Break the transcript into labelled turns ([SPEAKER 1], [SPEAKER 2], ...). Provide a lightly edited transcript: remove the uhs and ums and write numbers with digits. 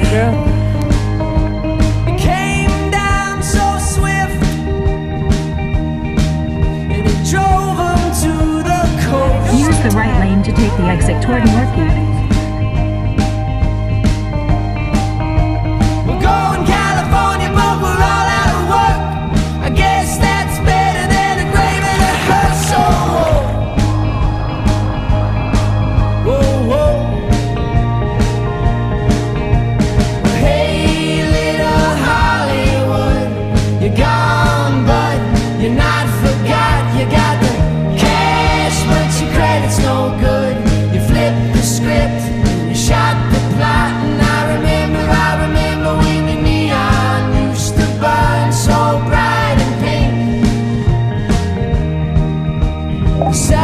[SPEAKER 1] Yeah.
[SPEAKER 2] It came down so swift, and it drove them to the coast.
[SPEAKER 3] Use the right lane to take the exit toward Northgate.
[SPEAKER 2] We're going California, but we're all out of work. I guess that's better than a grave and a hearse. So whoa, whoa. Hey, little Hollywood, you're gone, but you're not forgot. You got the cash, but your credit's no good. You flipped the script, you shot the plot, and I remember when the neon used to burn so bright and pink.